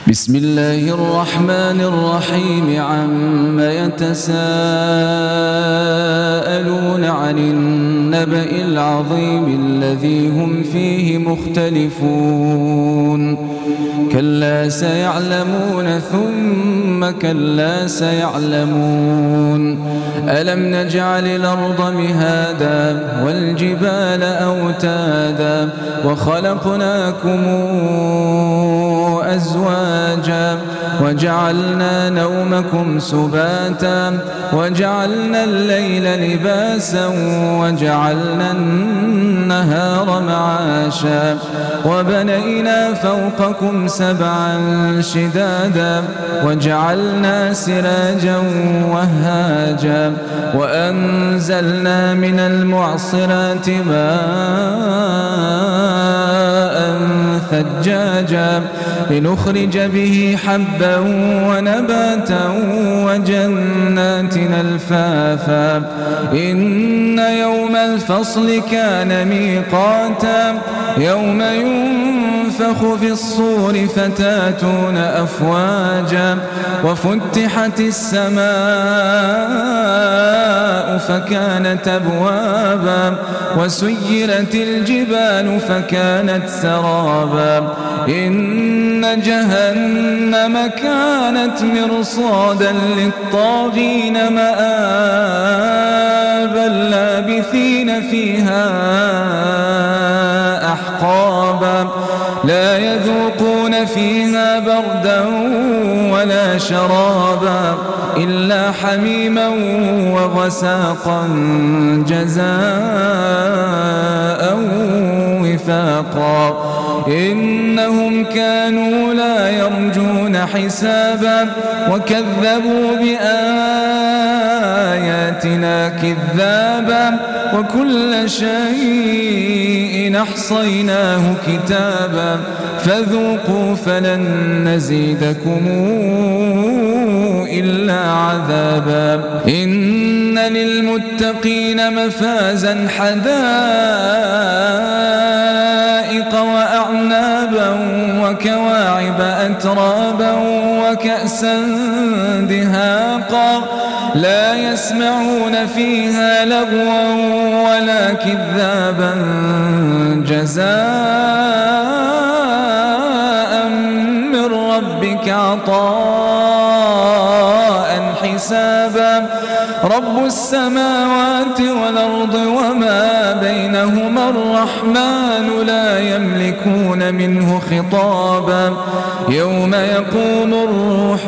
بسم الله الرحمن الرحيم عم يتساءلون عن النبأ العظيم الذي هم فيه مختلفون كلا سيعلمون ثم كلا سيعلمون ألم نجعل الأرض مهادا والجبال أوتادا وخلقناكم أزواجا وجعلنا نومكم سباتا وجعلنا الليل لباسا وجعلنا النهار معاشا وبنينا فوقكم سبعا شدادا وجعلنا سراجا وهاجا وأنزلنا من المعصرات ماء ثجاجا لنخرج به حبا ونباتا وجنات ألفافا إن يوم الفصل كان ميقاتا يوم ينفخ في الصور فتاتون أفواجا وفتحت السماء فكانت أبوابا وسيرت الجبال فكانت سرابا إن جهنم كانت مرصادا للطاغين مآبا لابثين فيها أحقابا لا يذوقون فيها بردا ولا شرابا إلا حميما وغساقا جزاء وفاقا إنهم كانوا لا يرجون حسابا وكذبوا بآياتنا كذابا وكل شيء أحصيناه كتابا فذوقوا فلن نزيدكم إلا عذابا إن للمتقين مفازا حدائق وأعنابا وكواعب أترابا وكأسا دهاقا لا يسمعون فيها لغوا ولا كذابا جزاء من ربك عطاء حسابا رب السماوات والأرض وما بينهما الرحمن لا يملكون منه خطابا يوم يقوم الروح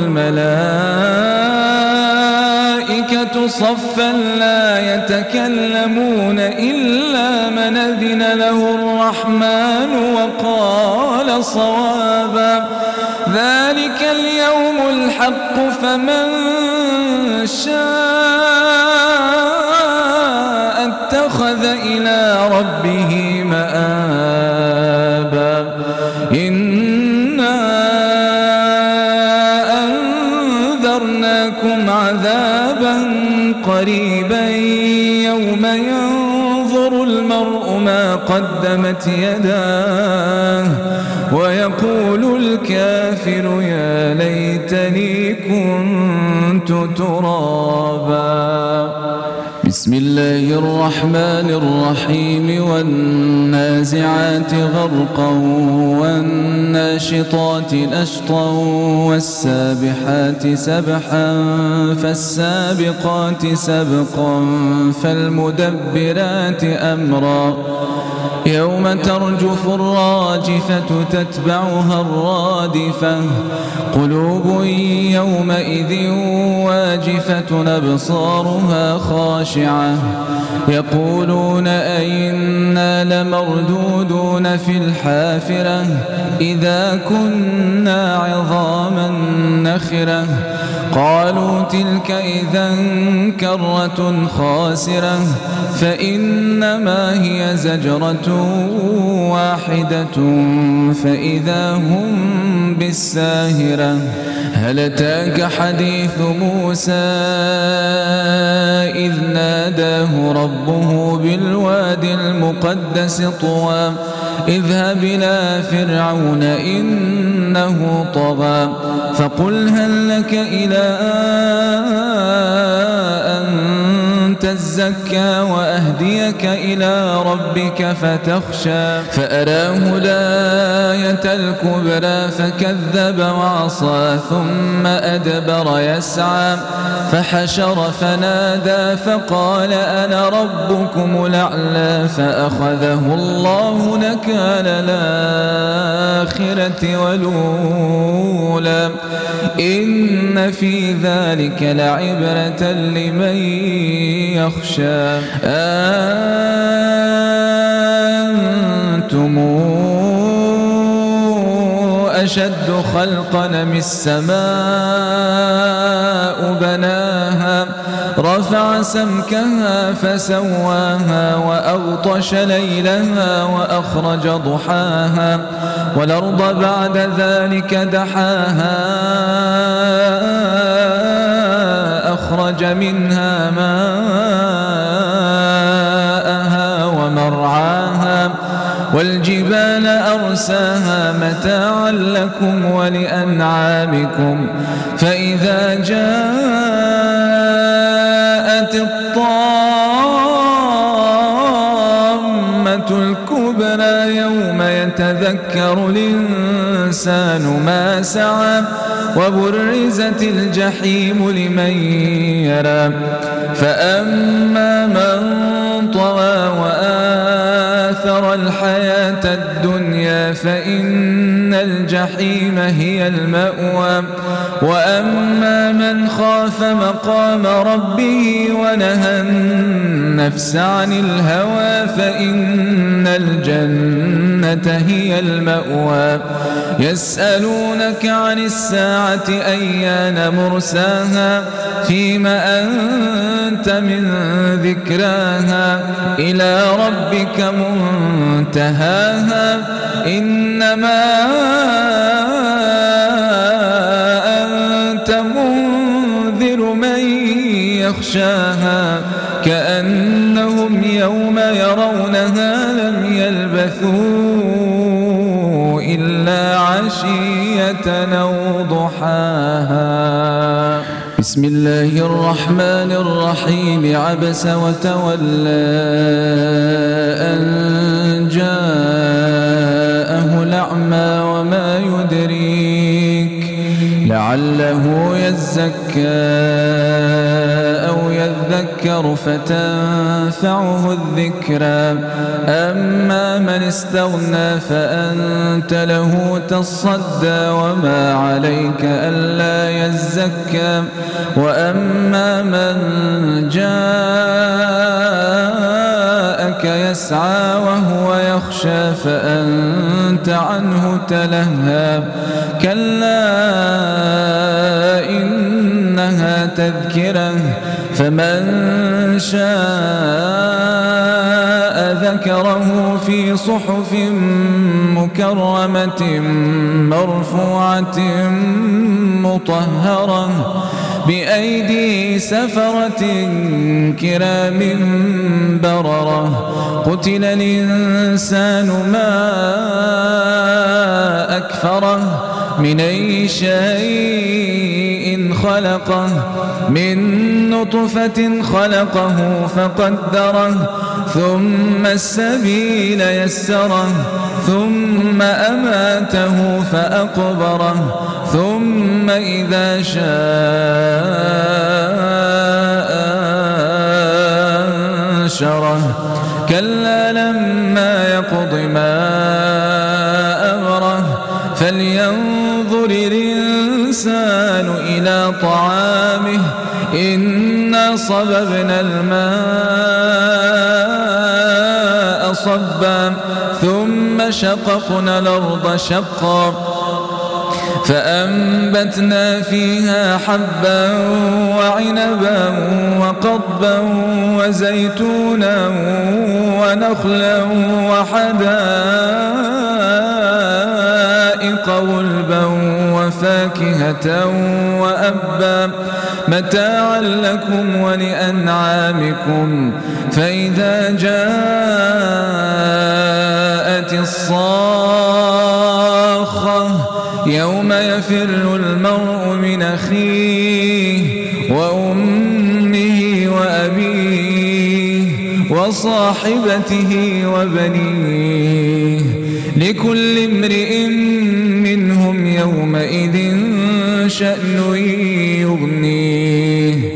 والملائكة صفا لا يتكلمون إلا من أذن له الرحمن وقال صوابا ذلك اليوم الحق فمن شاء اتخذ إلى ربه مآبا إنا أنذرناكم عذابا قريبا يوم ينظر المرء ما قدمت يداه ويقول الكافر يا ليتني كنت ترابا بسم الله الرحمن الرحيم والنازعات غرقا والناشطات نشطا والسابحات سبحا فالسابقات سبقا فالمدبرات أمرا يوم ترجف الراجفة تتبعها الرادفة قلوب يومئذ واجفة أبصارها خاشعة يقولون أئنا لمردودون في الحافرة إذا كنا عظاما نخرة قالوا تلك إذا كرة خاسرة فإنما هي زجرة واحدة فإذا هم بالساهرة هل أتاك حديث موسى إذ ناداه ربه بالواد المقدس طوى اذهب إلى فرعون إن إنه طغى فقل هل لك إلى أن تزكى وأهديك إلى ربك فتخشى فأراه الآية الكبرى فكذب وعصى ثم أدبر يسعى فحشر فنادى فقال أنا ربكم الأعلى فأخذه الله نكال الآخرة والأولى إن في ذلك لعبرة لمن يخشى أنتم أشد خلقا أم السماء بناها رفع سمكها فسواها وأغطش ليلها وأخرج ضحاها والأرض بعد ذلك دحاها أخرج منها ماءها ومرعاها والجبال أرساها متاعا لكم ولأنعامكم فإذا جاءت الطامة الكبرى يوم يتذكر الإنسان ما سعى وبرزت الجحيم لمن يرى فأما من طغى وآثر الحياة الدنيا فإن الجحيم هي المأوى وأما من خاف مقام ربه ونهى النفس عن الهوى فإن الجنة هي المأوى يسألونك عن الساعة أيان مرساها فيما أنت من ذكراها إلى ربك منتهاها إنما أنت منذر من يخشاها كأنهم يوم يرونها لم يلبثوا إلا عشية أو ضحاها بسم الله الرحمن الرحيم عبس وتولى أن جاءه الأعمى وما يدريك لعله يزكى أو يذكر فتنفعه الذكرى أما من استغنى فأنت له تصدى وما عليك ألا يزكى وأما من جاءك يسعى وهو يخشى فأنت عنه تلهى كلا إنها تذكرة فمن شاء ذكره في صحف مكرمة مرفوعة مطهرة بأيدي سفرة كرام بررة قتل الإنسان ما أكفره من أي شيء خلقه من نطفة خلقه فقدره ثم السبيل يسره ثم أماته فأقبره ثم إذا شاء أنشره كلا لما يقض ما أمره فلينظر الإنسان إلى طعامه إنا صببنا الماء صبا ثم شققنا الأرض شقا فأنبتنا فيها حبا وعنبا وقضبا وزيتونا ونخلا وحدائق وحدائق غلبا وفاكهة وأبا متاعا لكم ولأنعامكم. فإذا جاءت الصاخة يوم يفر المرء من أخيه وأمه وأبيه وصاحبته وبنيه لكل امرئ منهم يومئذ شأن يغنيه.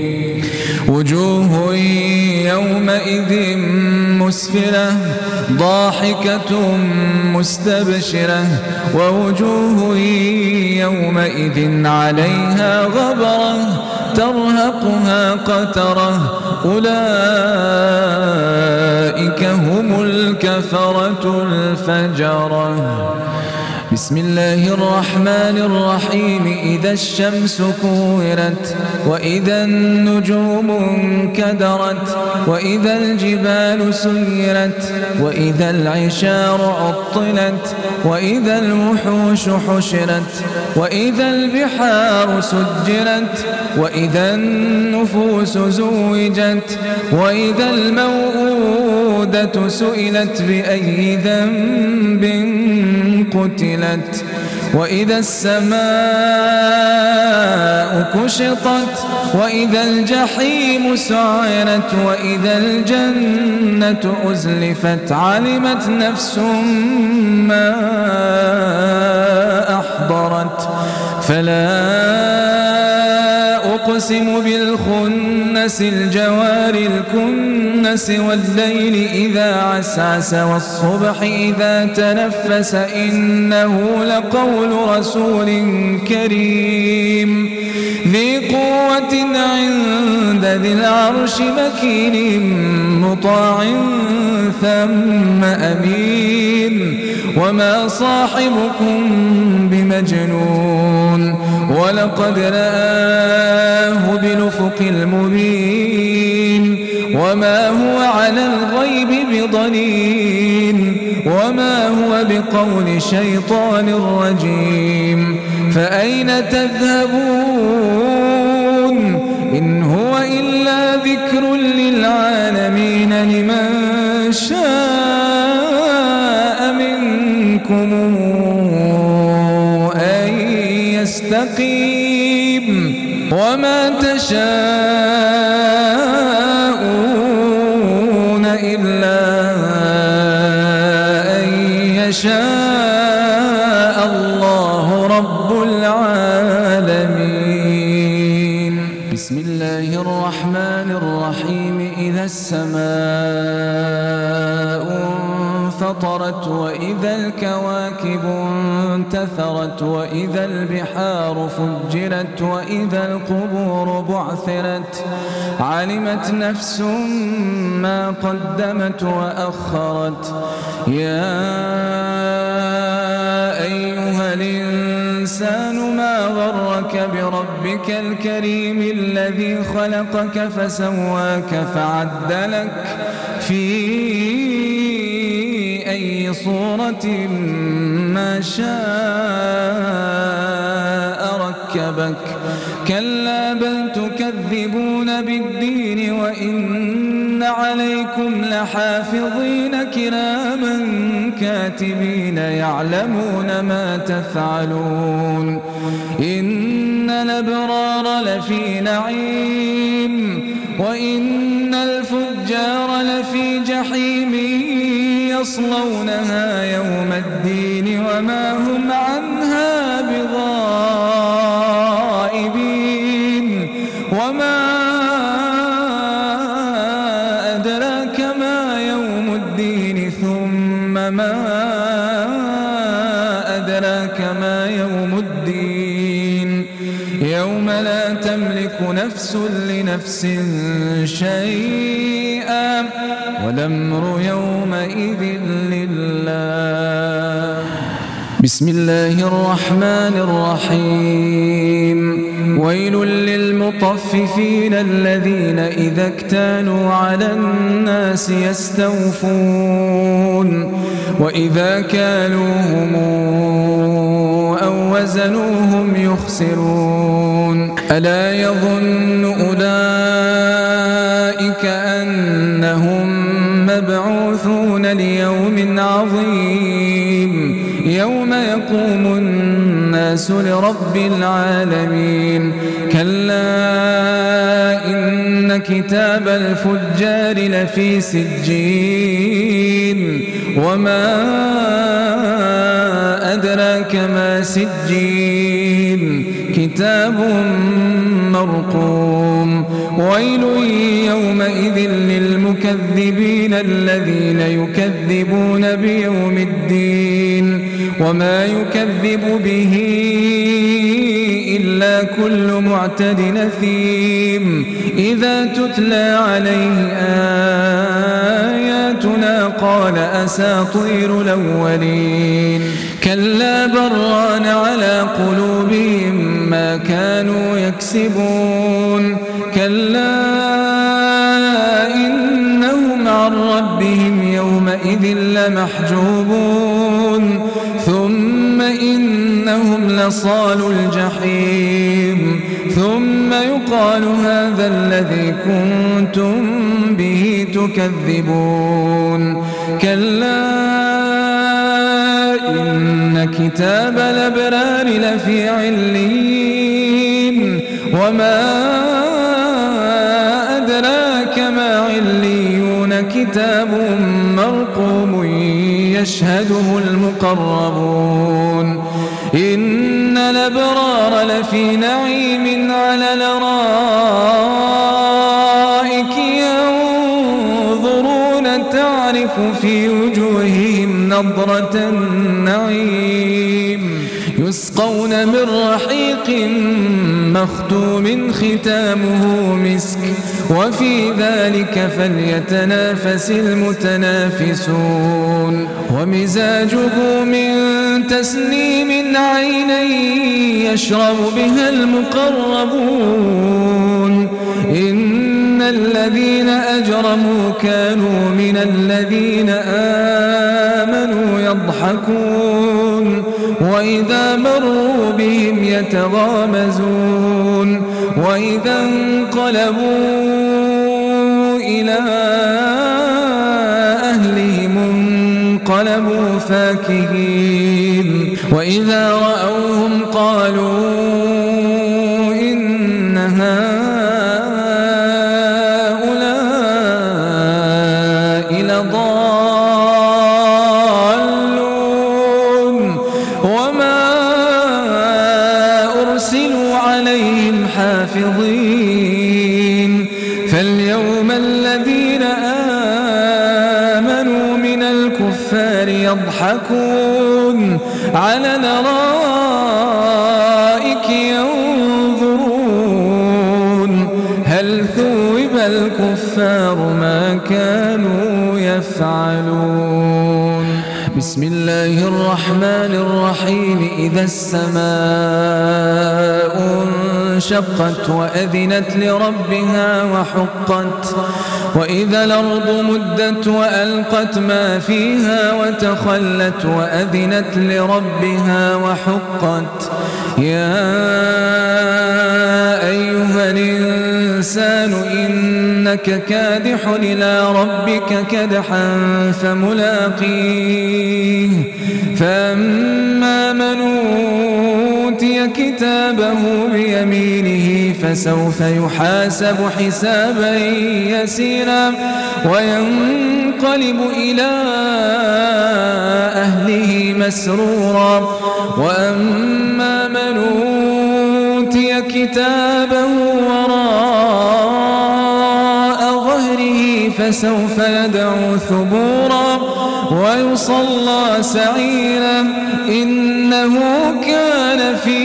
وجوه يومئذ مسفرة ضاحكة مستبشرة ووجوه يومئذ عليها غبرة ترهقها قترة أولئك هم الكفرة الفجرة. بسم الله الرحمن الرحيم. إذا الشمس كورت وإذا النجوم انكدرت وإذا الجبال سيرت وإذا العشار عطلت وإذا الوحوش حشرت وإذا البحار سجرت وإذا النفوس زوجت وإذا الموءودة سئلت بأي ذنب قتلت وإذا السماء كشطت وإذا الجحيم سعرت وإذا الجنة أزلفت علمت نفس ما أحضرت. فلا أقسم بالخنس الجوار الكنس والليل إذا عسعس والصبح إذا تنفس إنه لقول رسول كريم ذي قوة عند ذي العرش مكين مطاع ثم أمين. وما صاحبكم بمجنون ولقد رآه بالأفق المبين وما هو على الغيب بضنين وما هو بقول شيطان رجيم. فأين تذهبون إن هو إلا ذكر للعالمين لمن شاء منكم أن يستقيم وما تشاءون إلا أن يشاء الله رب العالمين. بسم الله الرحمن الرحيم. إذا السماء انفطرت وإذا الكواكب انتثرت وإذا البحار فجرت وإذا القبور بعثرت علمت نفس ما قدمت وأخرت. يا أيها الإنسان ما غرك بربك الكريم الذي خلقك فسواك فعدلك في أي صورة ما شاء ركبك. كلا بل تكذبون بالدين وإن عليكم لحافظين كراما كاتبين يعلمون ما تفعلون. إن الأبرار لفي نعيم وإن الفجار لفي جحيم يصلونها يوم الدين وما هم عنها بغائبين. وما أدراك ما يوم الدين ثم ما أدراك ما يوم الدين يوم لا تملك نفس لنفس شيئا والأمر يومئذ لله. بسم الله الرحمن الرحيم. ويل للمطففين الذين إذا اكتالوا على الناس يستوفون وإذا كالوهم وزنوهم يخسرون ألا يظن أولئك أنهم مبعوثون ليوم عظيم يوم يقوم الناس لرب العالمين كلا إن كتاب الفجار لفي سجين وما أدراك ما سجين كتاب مرقوم ويل يومئذ للمكذبين الذين يكذبون بيوم الدين وما يكذب به إلا كل معتد أثيم إذا تتلى عليه آياتنا قال أساطير الأولين كلا بران على قلوبهم ما كانوا يكسبون كلا إنهم عن ربهم يومئذ لمحجوبون ثم إنهم لصالوا الجحيم ثم يقال هذا الذي كنتم به تكذبون كلا إن كتاب الأبرار لفي عليين وما أدراك ما عليون كتاب مرقوم يشهده المقربون إن الأبرار لفي نعيم على الأرائك ينظرون تعرف في وجوههم نضرة النعيم يسقون من رحيق مختوم ختامه مسك وفي ذلك فليتنافس المتنافسون ومزاجه من تسنيم عينا يشرب بها المقربون إن الذين أجرموا كانوا من الذين آمنوا يضحكون وإذا مروا بهم يتغامزون وإذا انقلبوا إلى أهلهم انقلبوا فاكهين وإذا رأوهم قالوا إن هؤلاء لضالون وما أرسلوا عليهم حافظين فاليوم الذين آمنوا من الكفار يضحكون على الأرائك ينظرون هل ثوب الكفار ما كانوا يفعلون بسم الله الرحمن الرحيم إذا السماء انشقت وأذنت لربها وحقت وإذا الأرض مدت وألقت ما فيها وتخلت وأذنت لربها وحقت يا أيها الإنسان إنك كادح إلى ربك كدحا فملاقيه فأما من أوتي كتابه بيمينه فسوف يحاسب حسابا يسيرا وينقلب إلى أهله مسرورا وأما من أوتي كتابه وراء ظهره فسوف يدعو ثبورا ويصلى سعيرا إنه كان في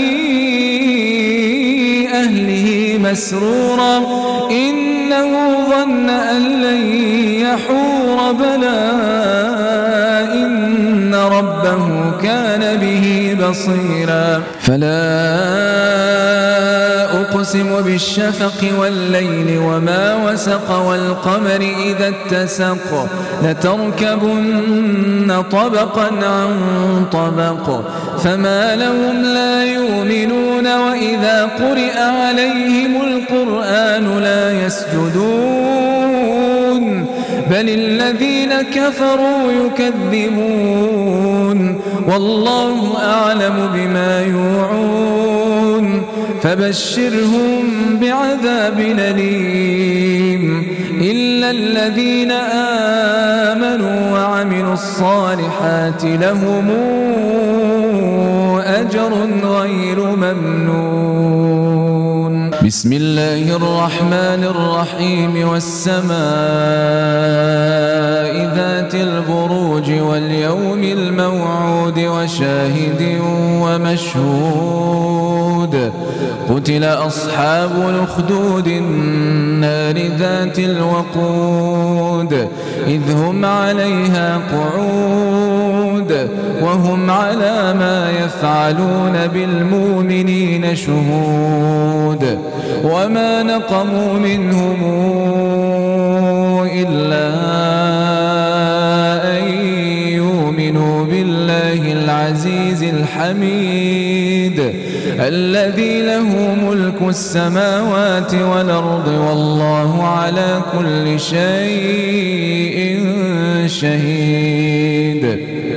أهله مسرورا إنه ظن أن لن يحور بلى إن ربه كان به بصيرا فلا أقسم بالشفق والليل وما وسق والقمر إذا اتسق لتركبن طبقا عن طبق فما لهم لا يؤمنون وإذا قرئ عليهم القرآن لا يسجدون بل الذين كفروا يكذبون والله أعلم بما يوعون فبشرهم بعذاب أليم إلا الذين آمنوا وعملوا الصالحات لهم أجر غير ممنون. بسم الله الرحمن الرحيم والسماء ذات البروج واليوم الموعود وشاهد ومشهود قتل أصحاب الأخدود النار ذات الوقود إذ هم عليها قعود وهم على ما يفعلون بالمؤمنين شهود وما نقموا منهم إلا أن يؤمنوا بالله العزيز الحميد الذي له ملك السماوات والأرض والله على كل شيء شهيد.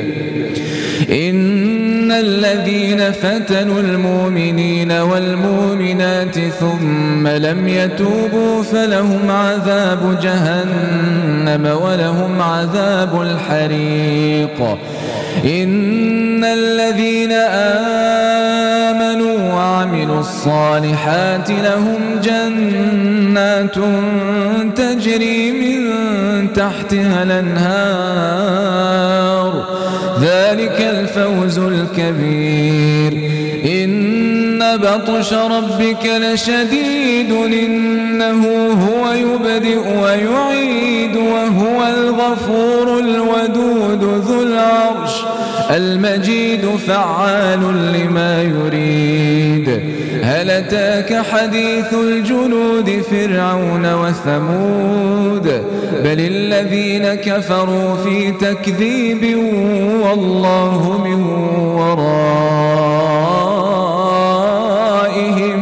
إن الذين فتنوا المؤمنين والمؤمنات ثم لم يتوبوا فلهم عذاب جهنم ولهم عذاب الحريق. إن الذين آمنوا وعملوا الصالحات لهم جنات تجري من تحتها الأنهار ذلك الفوز الكبير. إن بطش ربك لشديد إنه هو يبدئ ويعيد وهو الغفور الودود ذو العرش المجيد فعال لما يريد. هل أتاك حديث الجنود فرعون وثمود بل الذين كفروا في تكذيب والله من ورائهم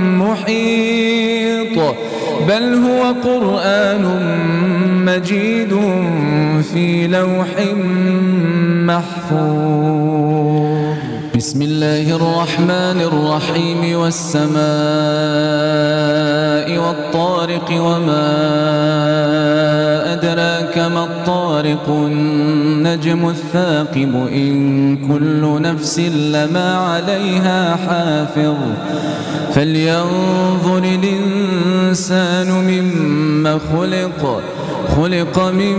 محيط بل هو قرآن مجيد في لوح محفوظ. بسم الله الرحمن الرحيم والسماء والطارق وما أدراك ما الطارق النجم الثاقب إن كل نفس لما عليها حافظ فلينظر الإنسان مما خلق من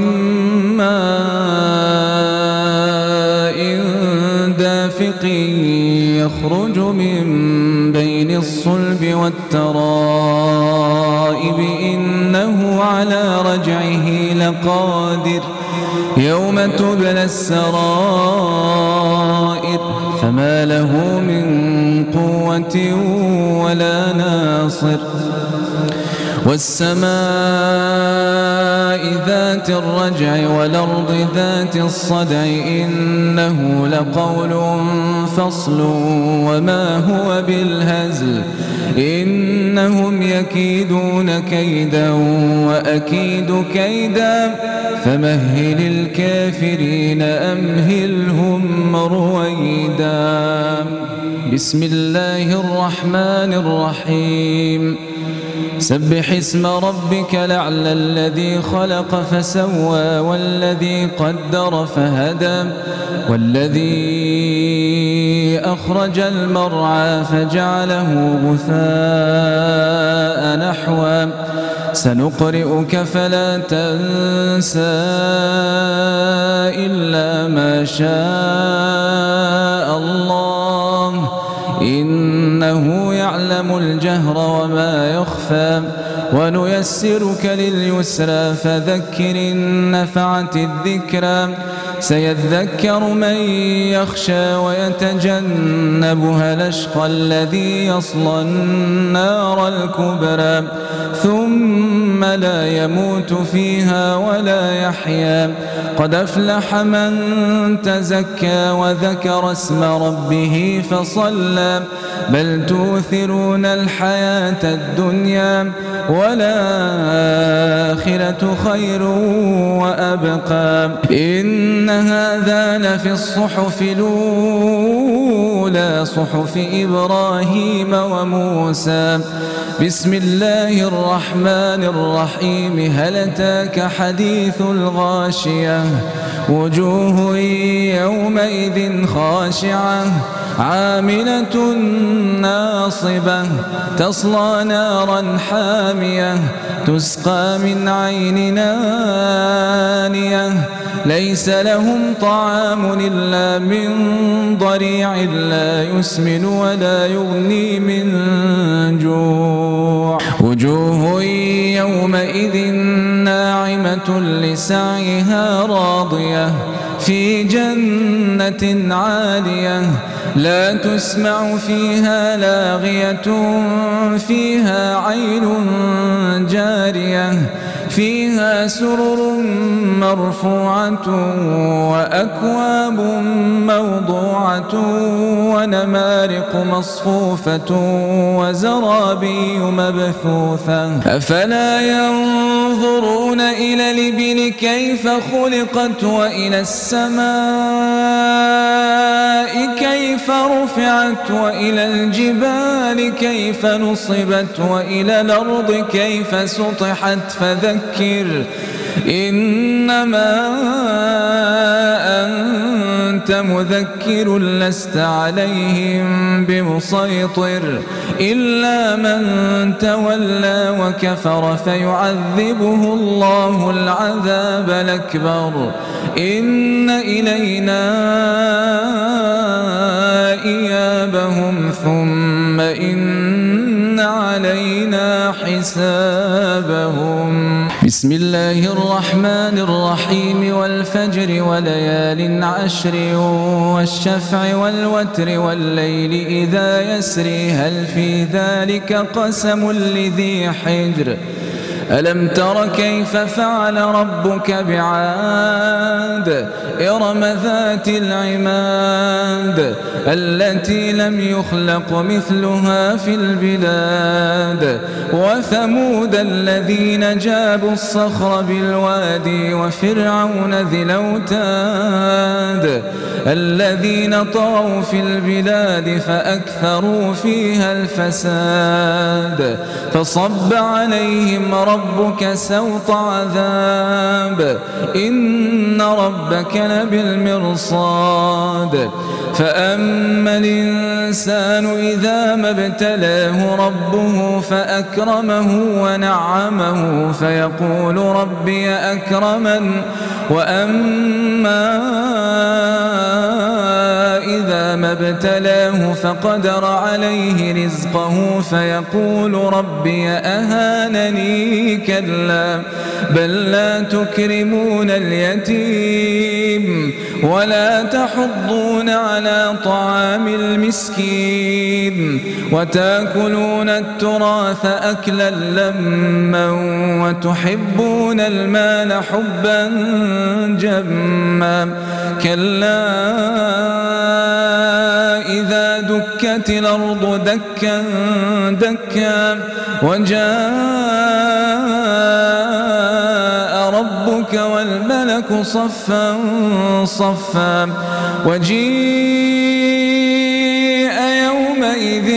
ماء دافق يخرج من بين الصلب والترائب إنه على رجعه لقادر يوم تبلى السرائر فما له من قوة ولا ناصر. والسماء ذات الرجع والأرض ذات الصدع إنه لقول فصل وما هو بالهزل إنهم يكيدون كيدا وأكيد كيدا فمهل الكافرين أمهلهم رويدا. بسم الله الرحمن الرحيم سبح اسم ربك الأعلى الذي خلق فسوى والذي قدر فهدى والذي أخرج المرعى فجعله غثاء نحوا سنقرئك فلا تنسى إلا ما شاء الله إنه يعلم الجهر وما يخفى ونيسرك لليسرى فذكر إن نفعت الذكرى سيذكر من يخشى ويتجنبها الأشقى الذي يصلى النار الكبرى ثم لا يموت فيها ولا يحيا قد أفلح من تزكى وذكر اسم ربه فصلى بل تؤثرون الحياة الدنيا والآخرة خير وأبقى إن هذا لفي الصحف الأولى صحف إبراهيم وموسى بسم الله الرحمن الرحيم هل أتاك حديث الغاشية وجوه يومئذ خاشعة عاملة ناصبة تصلى نارا حامية تسقى من عين آنية ليس لهم طعام إلا من ضريع لا يسمن ولا يغني من جوع وجوه يومئذ ناعمة لسعيها راضية في جنة عالية لا تسمع فيها لاغية فيها عين جارية فيها سرر مرفوعة وأكواب موضوعة ونمارق مصفوفة وزرابي مبثوثة أفلا ينظرون إلى الإبل كيف خلقت وإلى السماء كيف رفعت وإلى الجبال كيف نصبت وإلى الأرض كيف سطحت فذكر إنما أنت مذكر لست عليهم بمسيطر إلا من تولى وكفر فيعذبه الله العذاب الأكبر إن إلينا إيابهم ثم إن علينا حسابهم بسم الله الرحمن الرحيم والفجر وليال عشر والشفع والوتر والليل إذا يسري هل في ذلك قسم لذي حجر ألم تر كيف فعل ربك بعاد إرم ذات العماد التي لم يخلق مثلها في البلاد وثمود الذين جابوا الصخر بالوادي وفرعون ذي الأوتاد الذين طغوا في البلاد فأكثروا فيها الفساد فصب عليهم ربك سوط عذاب إن ربك لبالمرصاد فأما الإنسان إذا ما ابتلاه ربه فأكرمه ونعمه فيقول ربي أكرمن وأما إذا ما ابتلاه فقدر عليه رزقه فيقول ربي أهانني كلا بل لا تكرمون اليتيم ولا تحضون على طعام المسكين وتأكلون التراث أكلا لما وتحبون المال حبا جما كلا إذا دكت الأرض دكا دكا وجاء ربك والملك صفا صفا وجيء يومئذ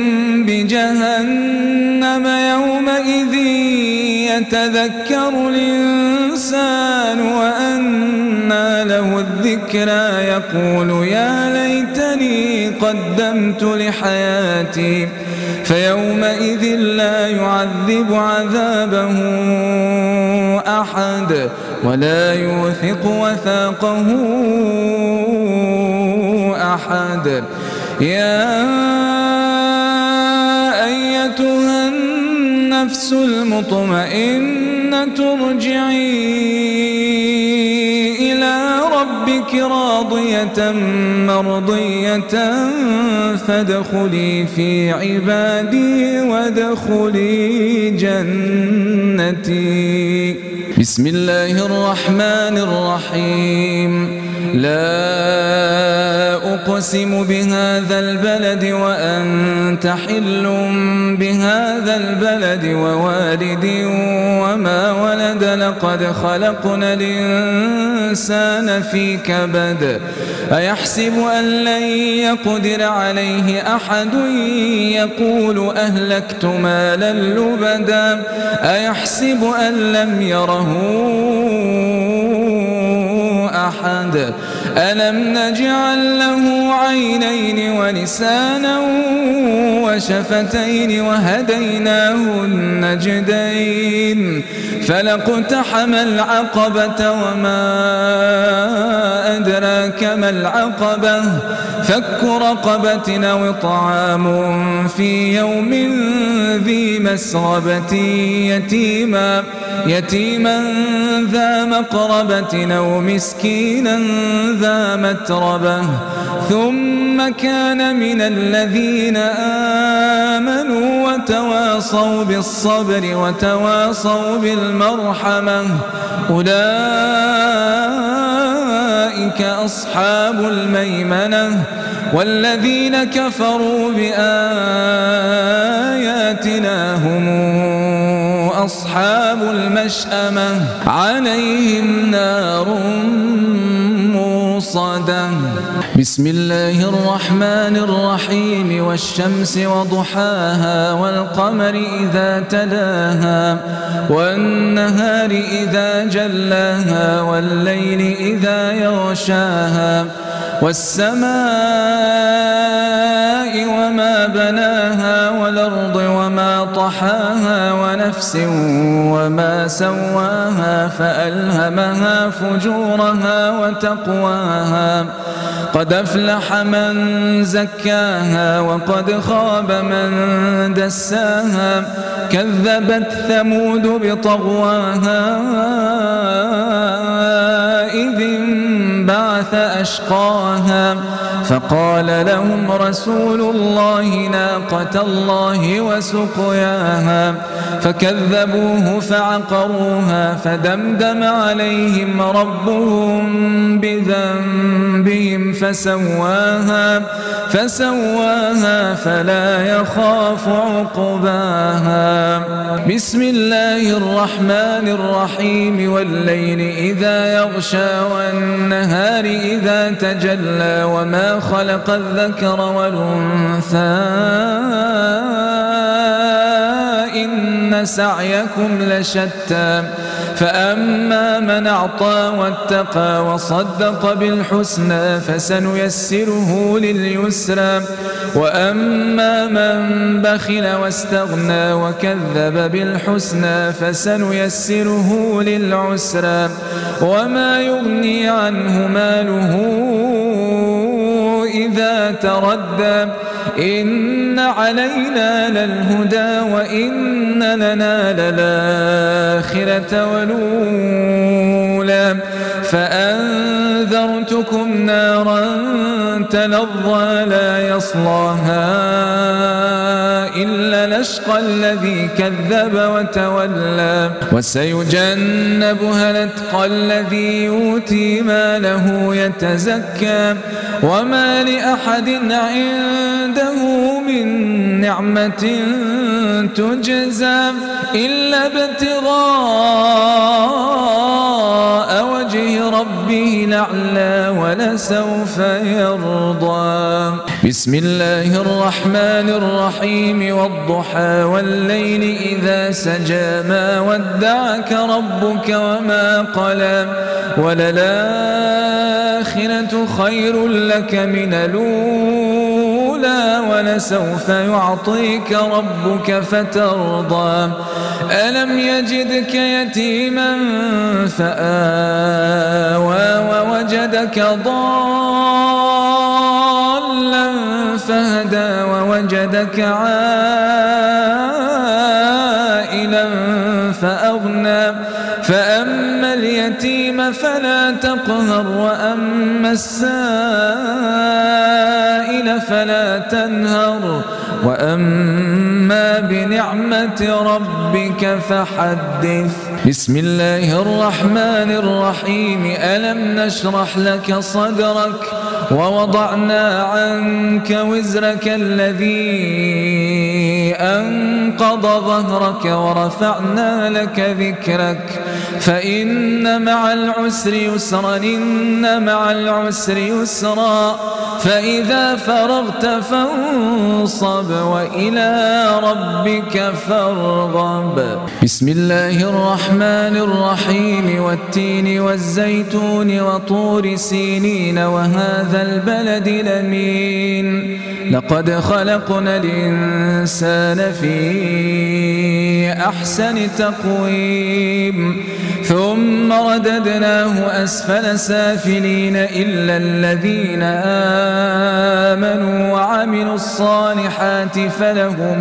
بجهنم يومئذ يتذكر الإنسان وأنى له الذكرى يقول يا ليتني قدمت لحياتي فيومئذ لا يعذب عذابه أحد ولا يوثق وثاقه أحد يا أيتها النفس المطمئنة ارجعي إلى ربك راضية مرضية فادخلي في عبادي وادخلي جنتي. بسم الله الرحمن الرحيم. لا أقسم بهذا البلد وأنت حل بهذا البلد ووالد وما ولد لقد خلقنا الإنسان في كبد أيحسب أن لن يقدر عليه أحد يقول أهلكت مالا لبدا أيحسب أن لم يره أحد ألم نجعل له عينين ولسانا وشفتين وهديناه النجدين فلاقتحم العقبة وما أدراك ما العقبة فك رقبة أو طعام في يوم ذي مسغبة يتيما ذا مقربة أو مسكينا ذا متربة ثم كان من الذين آمنوا وتواصوا بالصبر وتواصوا بالمرحمة أولئك أصحاب الميمنة والذين كفروا بآياتنا هم أصحاب المشأمة عليهم نار موصدة. بسم الله الرحمن الرحيم. والشمس وضحاها والقمر إذا تلاها والنهار إذا جلاها والليل إذا يغشاها والسماء وما بناها والأرض وما طحاها ونفس وما سواها فألهمها فجورها وتقواها قد أفلح من زكاها وقد خاب من دساها كذبت ثمود بطغواها إذ انبعث أشقاها فقال لهم رسول الله ناقة الله وسقياها فكذبوه فعقروها فدمدم عليهم ربهم بذنبهم فسواها فلا يخاف عقباها. بسم الله الرحمن الرحيم. والليل إذا يغشى والنهار إذا تجلى وما خلق الذكر والأنثى إن سعيكم لشتى فأما من أعطى واتقى وصدق بالحسنى فسنيسره لليسرى وأما من بخل واستغنى وكذب بالحسنى فسنيسره للعسرى وما يغني عنه ماله إذا تردى إن علينا للهدى وإن لنا للآخرة والأولى فأنذرتكم نارا تلظى لا يصلاها إلا الأشقى الذي كذب وتولى وسيجنبها الأتقى الذي يؤتي ماله يتزكى وما لأحد عنده من نعمة تجزى إلا ابتغاء وجه ربه الأعلى ولسوف يرضى. بسم الله الرحمن الرحيم. والضحى والليل إذا سجى ما ودعك ربك وما قلى وللآخرة خير لك من الأولى ولسوف يعطيك ربك فترضى ألم يجدك يتيما فآوى ووجدك ضالا فهدى ووجدك عائلا فأغنى فأما اليتيم اليتيم فلا تقهر وأما السائل فلا تنهر وأما بنعمة ربك فحدث. بسم الله الرحمن الرحيم. ألم نشرح لك صدرك ووضعنا عنك وزرك الذي أنقض ظهرك ورفعنا لك ذكرك فإن مع العسر يسرا إن مع العسر يسرا فإذا فرغت فانصب وإلى ربك فارغب. بسم الله الرحمن الرحيم. والتين والزيتون وطور سينين وهذا البلد الأمين لقد خلقنا الإنسان في أحسن تقويم ثم رددناه أسفل سافلين إلا الذين آمنوا وعملوا الصالحات فلهم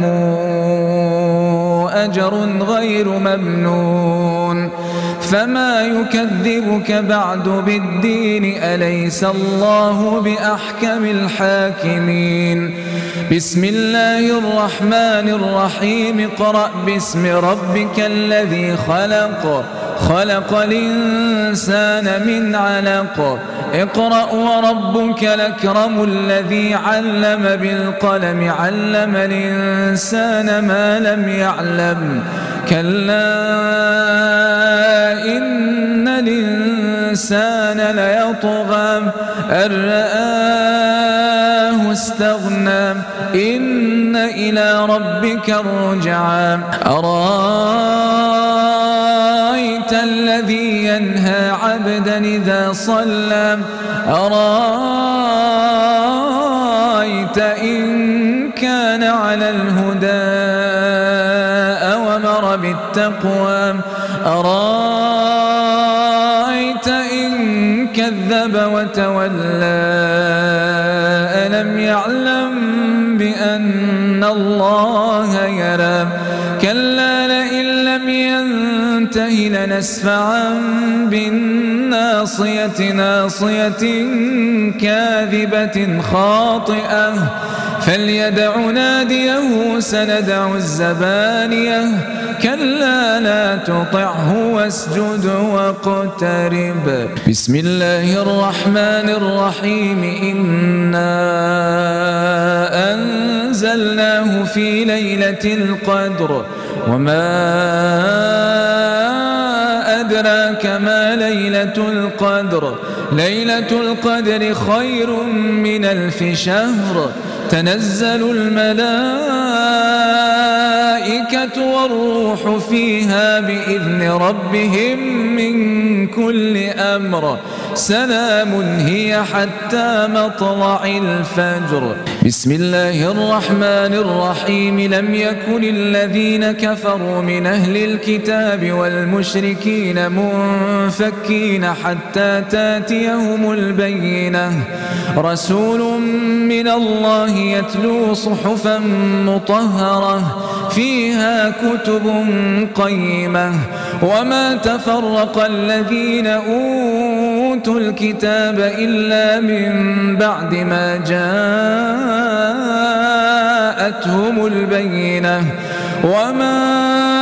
أجر غير ممنون. فما يكذبك بعد بالدين أليس الله بأحكم الحاكمين. بسم الله الرحمن الرحيم. اقرأ باسم ربك الذي خلق خلق الإنسان من علق اقرأ وربك الأكرم الذي علم بالقلم علم الإنسان ما لم يعلم كلا إن الإنسان ليطغى أن رآه استغنى إن إلى ربك الرجعى. أرأيت الذي ينهى عبدا إذا صلى أرأيت إن كان على الهدى أومر بالتقوى أرأيت إن كذب وتولى ألم يعلم بأن الله يرى كلا لئن لم ينته لنسفعا بالناصية ناصية كاذبة خاطئة فليدع ناديه سندع الزبانية كلا لا تطعه واسجد واقترب. بسم الله الرحمن الرحيم. إنا أنزلناه في ليلة القدر وما أدراك ما ليلة القدر ليلة القدر خير من 1000 شهر تنزل الملائكة والروح فيها بإذن ربهم من كل أمر سلام هي حتى مطلع الفجر. بسم الله الرحمن الرحيم. لم يكن الذين كفروا من أهل الكتاب والمشركين منفكين حتى تاتيهم البينة رسول من الله يتلو صحفا مطهرة فيها كتب قيمة وما تفرق الذين أوتوا الكتاب إلا من بعد ما جاءتهم البينة وما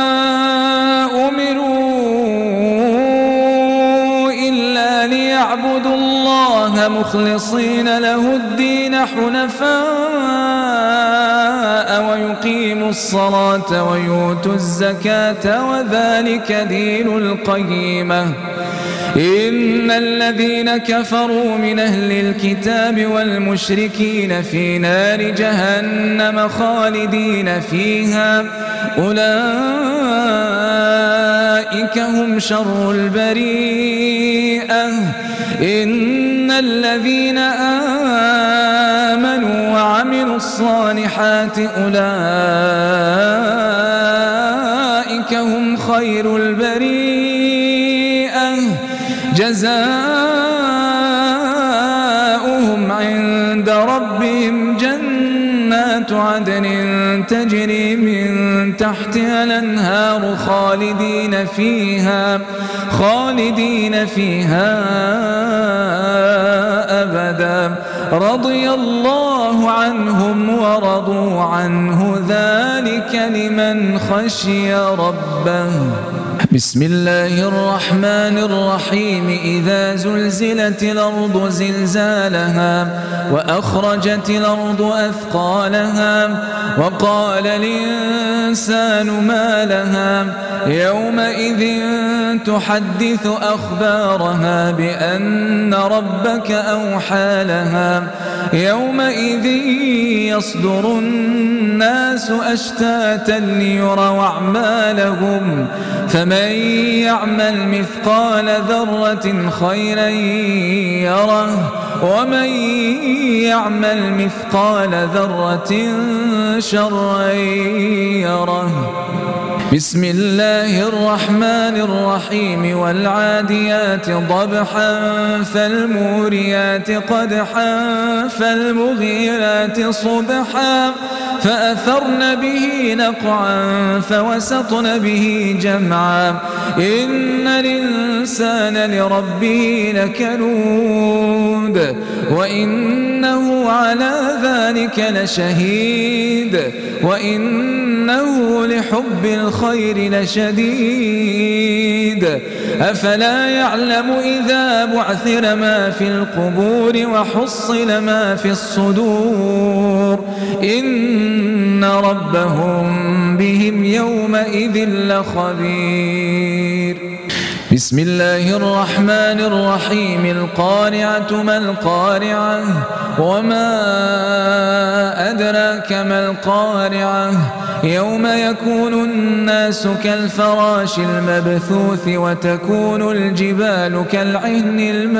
أمروا إلا ليعبدوا الله مخلصين له الدين حنفاء ويقيموا الصلاة ويؤتوا الزكاة وذلك دين القيمة. إن الذين كفروا من أهل الكتاب والمشركين في نار جهنم خالدين فيها أولئك هم شر البريئة. إن الذين آمنوا وعملوا الصالحات أولئك هم خير البريئة جزاؤهم عند ربهم جنات جنات عدن تجري من تحتها الأنهار خالدين فيها أبدا رضي الله عنهم ورضوا عنه ذلك لمن خشي ربه. بسم الله الرحمن الرحيم إذا زلزلت الأرض زلزالها وأخرجت الأرض أثقالها وقال الإنسان ما لها يومئذ تحدث أخبارها بأن ربك أوحى لها يومئذ يصدر الناس أشتاتا ليروا أعمالهم فمن يعمل مثقال ذرة خيرا يره ومن يعمل مثقال ذرة شرا يره. بسم الله الرحمن الرحيم والعاديات ضبحا فالموريات قدحا فالمغيرات صبحا فأثرن به نقعا فوسطن به جمعا إن الإنسان لربه لكنود وإنه على ذلك لشهيد وإنه لحب الخير لشديد أفلا يعلم إذا بعثر ما في القبور وحصل ما في الصدور إن ربهم بهم يومئذ لخبير. بسم الله الرحمن الرحيم القارعة ما القارعة وما أدراك ما القارعة يوم يكون الناس كالفراش المبثوث وتكون الجبال كالعهن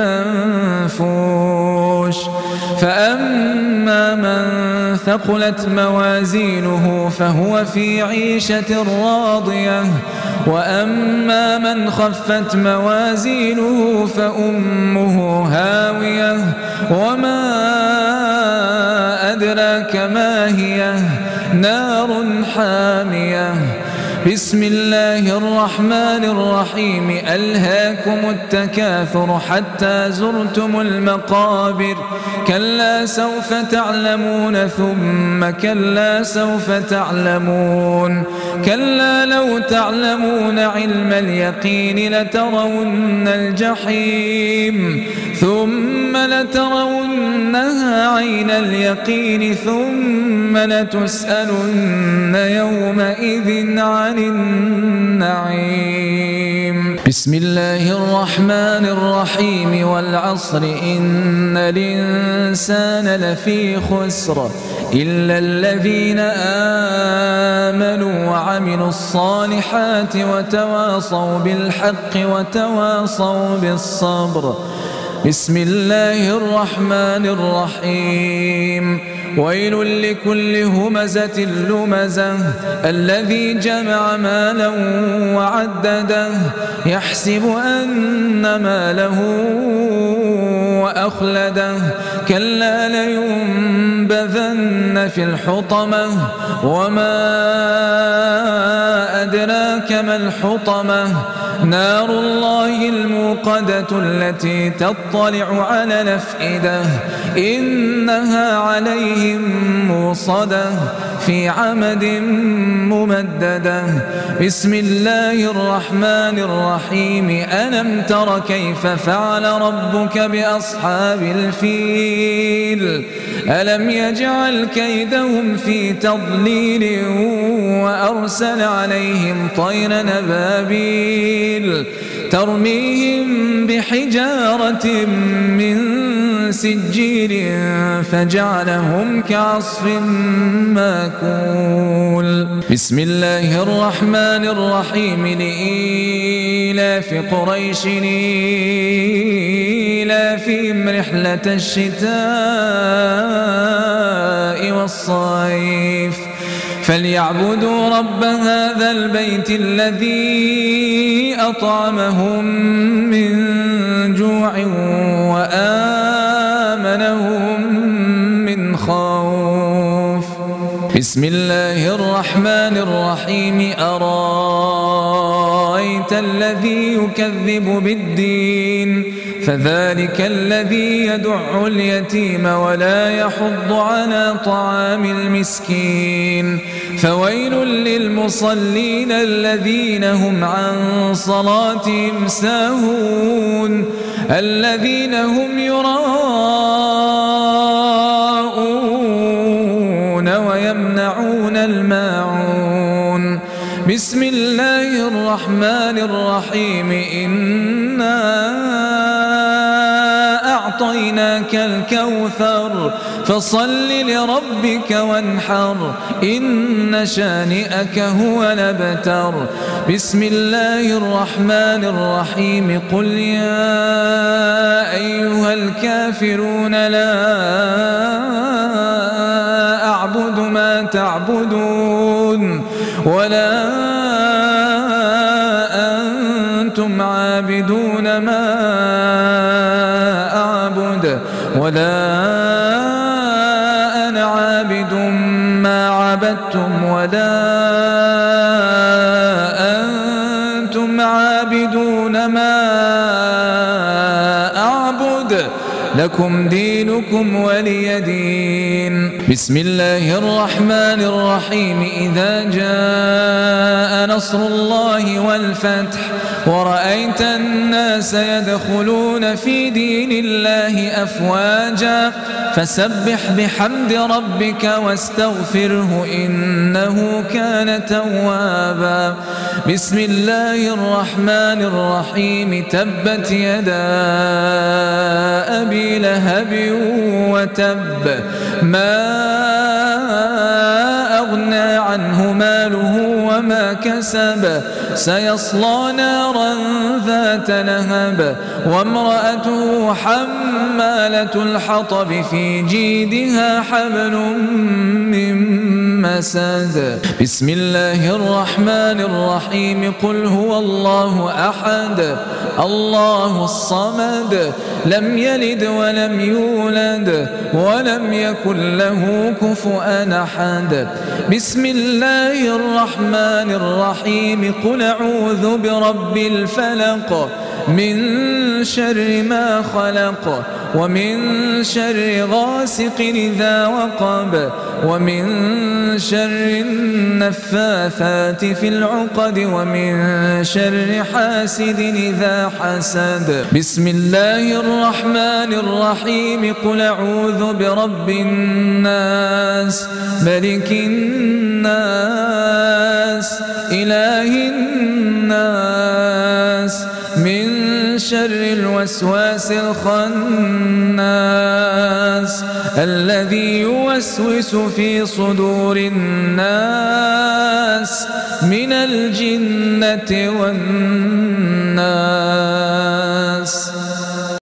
المنفوش فأما من ثقلت موازينه فهو في عيشة راضية وأما من خفت موازينه فأمه هاوية وما أدراك ما هي نار حامية. بسم الله الرحمن الرحيم ألهاكم التكاثر حتى زرتم المقابر كلا سوف تعلمون ثم كلا سوف تعلمون كلا لو تعلمون علم اليقين لترون الجحيم ثم لترونها عين اليقين ثم لتسألن يومئذ عن النعيم. بسم الله الرحمن الرحيم والعصر إن الإنسان لفي خسر إلا الذين آمنوا وعملوا الصالحات وتواصوا بالحق وتواصوا بالصبر. بسم الله الرحمن الرحيم ويل لكل همزة لمزة الذي جمع مالا وعدده يحسب أن ماله وأخلده كلا لينبذن في الحطمة وما أدراك ما الحطمة نار الله الموقدة التي تطلع على الأفئدة إنها عليهم موصدة في عمد ممددة. بسم الله الرحمن الرحيم ألم تر كيف فعل ربك بأصحاب الفيل ألم يجعل كيدهم في تضليل وأرسل عليهم طيرا أبابيل ترميهم بحجارة من سجيل فجعلهم كعصف ماكول. بسم الله الرحمن الرحيم لإيلاف قريش إيلافهم رحلة الشتاء والصيف فليعبدوا رب هذا البيت الذي أطعمهم من جوع وآمنهم من خوف. بسم الله الرحمن الرحيم أرأيت الذي يكذب بالدين فذلك الذي يدع اليتيم ولا يحض على طعام المسكين فويل للمصلين الذين هم عن صلاتهم ساهون الذين هم يراءون ويمنعون الماعون بسم الله الرحمن الرحيم إنا أعطيناك الكوثر فصل لربك وانحر إن شانئك هو الأبتر بسم الله الرحمن الرحيم قل يا أيها الكافرون لا أعبد ما تعبدون ولا أنتم عابدون ما أعبد ولا أنا عابد ما عبدتم ولا أنتم عابدون ما أعبد لكم دينكم ولي دين بسم الله الرحمن الرحيم إذا جاء نصر الله والفتح ورأيت الناس يدخلون في دين الله أفواجا فسبح بحمد ربك واستغفره إنه كان توابا بسم الله الرحمن الرحيم تبت يدا أبي لهب وتب ما أغنى عنه ماله وما كسب سيصلى نارا ذات لهب وامرأته حمالة الحطب في جيدها حبل من مسد بسم الله الرحمن الرحيم قل هو الله أحد الله الصمد لم يلد ولم يولد ولم يكن له كفؤا أحد بسم الله الرحمن الرحيم قل أعوذ برب الفلق من شر ما خلق ومن شر غاسق إذا وقب ومن شر النفاثات في العقد ومن شر حاسد إذا حسد بسم الله الرحمن الرحيم قل أعوذ برب الناس ملك الناس إله الناس من شر الوسواس الخناس الذي يوسوس في صدور الناس من الجنة والناس